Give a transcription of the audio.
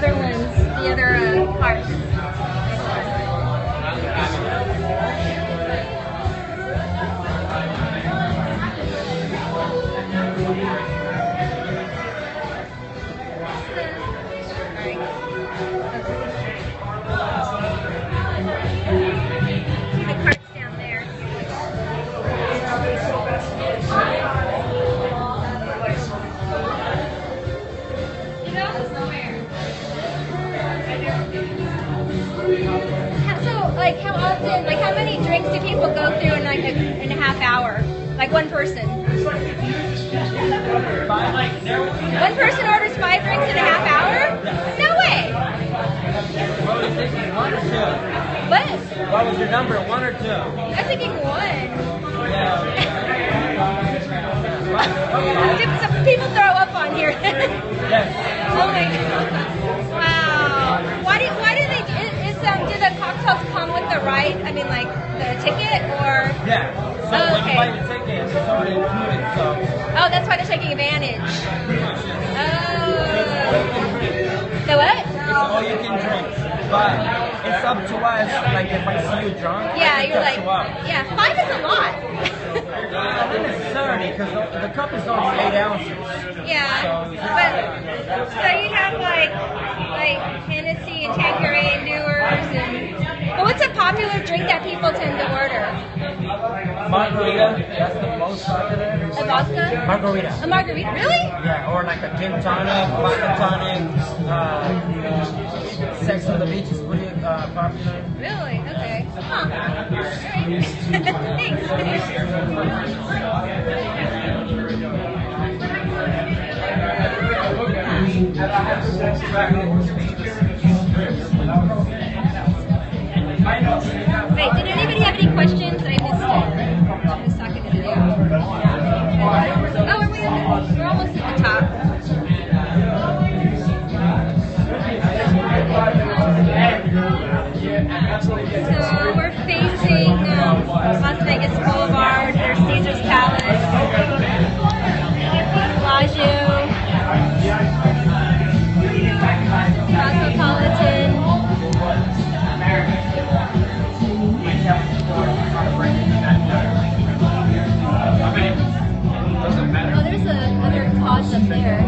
other ones, the other parts. The cart's down there. Like how often, like how many drinks do people go through in like in a half hour? Like one person? One person orders 5 drinks in a half hour? No way! One or two? What? What was your number, 1 or 2? I'm thinking 1. Yeah. Did some people throw up on here? Yes. Oh my god. Wow. Why do they do the cocktails come with the ride? I mean like the ticket or? Yeah. So when you buy your ticket, it's already included, so. Oh, that's why they're taking advantage. Oh. The what? It's all you can drink. But it's up to us, like if I see you drunk, yeah, I can you're touch like, you up. yeah, 5 is a lot. Not necessarily, because the cup is only 8 ounces. Yeah, but so you have like Hennessy and Tanqueray and Dewar's and. But what's a popular drink that people tend to order? Margarita, that's the most popular. A vodka? Margarita. A margarita? Really? Yeah, or like a gin tonic, vodka tonic, Sex on the Beach is pretty popular. Really? Okay. Huh. Alright. Thanks. Wait, did anybody have any questions? I missed it. I was talking to the video. Oh, we're almost at the top. So we're facing Las Vegas Boulevard. There's Caesar's Palace, Bellagio, Cosmopolitan. Oh, there's another cause up there.